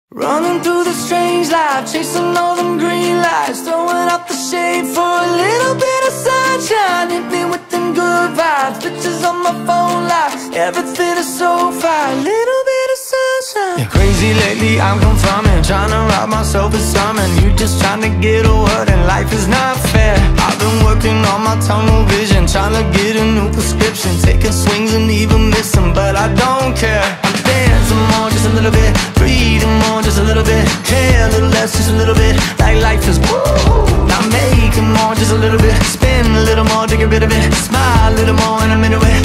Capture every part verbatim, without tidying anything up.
Running through the strange life, chasing all them green lights, throwing up the shade for a little bit of sunshine. Hit me with them good vibes, pictures on my phone life, everything is so fine, little bit of sunshine. Yeah, crazy lately, I'm confirming, trying to rob myself of something. You just trying to get a word and life is not fair. I've been working on my tunnel vision, trying to get a new prescription, taking swings and even missing, but I don't care. I'm dancing more, just a little bit, breathing more, just a little bit, care a little less, just a little bit, like life is woo. Now making more, just a little bit, spin a little more to get rid of it, smile a little more and I'm into it.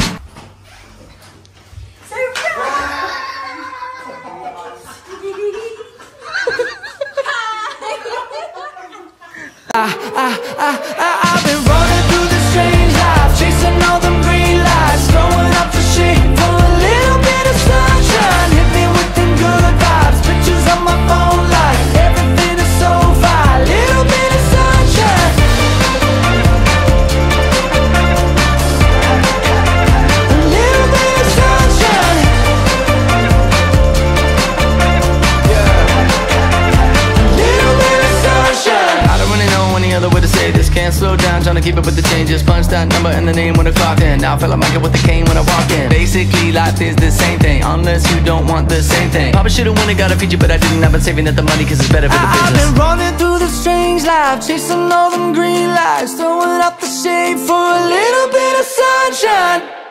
I, I, I, I, I've been running through this strange life, chasing all them green lights, throwing up the shade for a little bit of sunshine. Hit me with them good vibes, pictures on my phone light, everything is so fine, little bit of sunshine. A little bit of sunshine. Yeah. A little bit of sunshine. I don't really know any other way to say this. Can't slow down, trying to keep up with the changes. Punch that number and the name when I clock in. Now I feel like Michael with the cane when I walk in. Basically life is the same thing, unless you don't want the same thing. Probably should've won and got a feature, but I didn't. I've been saving up the money cause it's better for the business. I've been running through the strange life, chasing all them green lights, throwing up the shade for a little bit of sunshine.